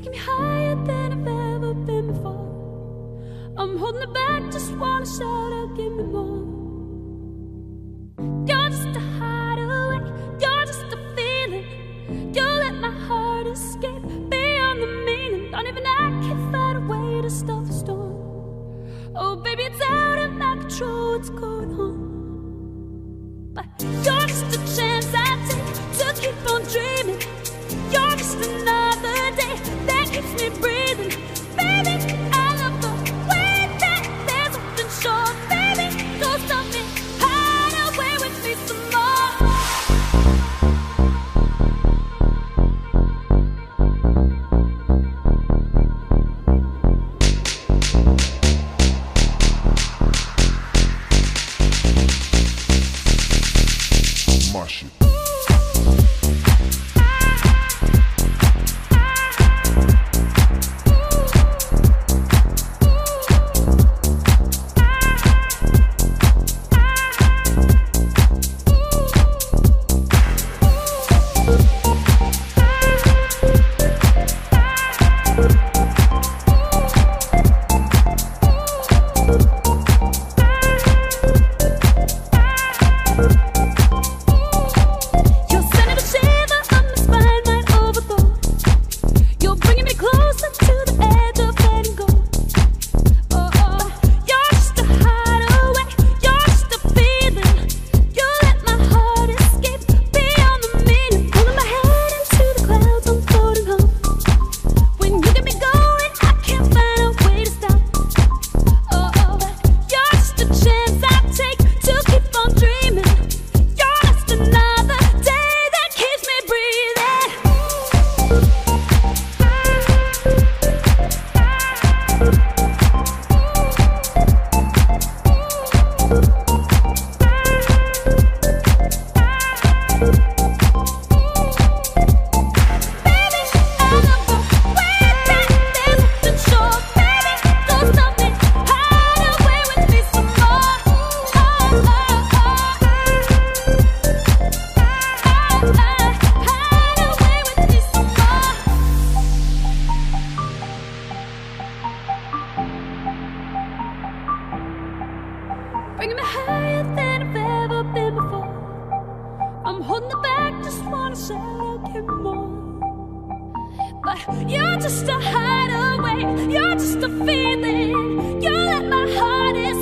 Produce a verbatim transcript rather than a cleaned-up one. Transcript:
taking me higher than I've ever been before. I'm holding it back, just wanna shout out, give me more. You're just a hideaway, you're just a feeling. You let my heart escape beyond the meaning. Don't even I can find a way to stop the storm. Oh baby, it's out of my control, what's going on? But you're just a chance I take to keep on dreaming. You're just another day that keeps me breathing. Baby, I love the way that there's nothing short. Baby, go stop me, hide away with me some more. My shit. Bringing me higher than I've ever been before. I'm holding it back, just wanna shout, give me more. But you're just a hideaway, you're just a feeling. You let my heart escape.